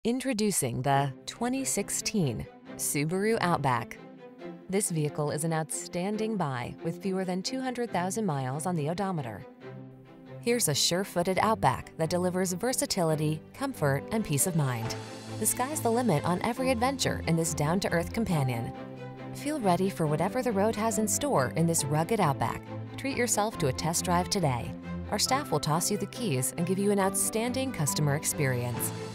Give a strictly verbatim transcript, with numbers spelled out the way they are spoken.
Introducing the twenty sixteen Subaru Outback. This vehicle is an outstanding buy with fewer than two hundred thousand miles on the odometer. Here's a sure-footed Outback that delivers versatility, comfort, and peace of mind. The sky's the limit on every adventure in this down-to-earth companion. Feel ready for whatever the road has in store in this rugged Outback. Treat yourself to a test drive today. Our staff will toss you the keys and give you an outstanding customer experience.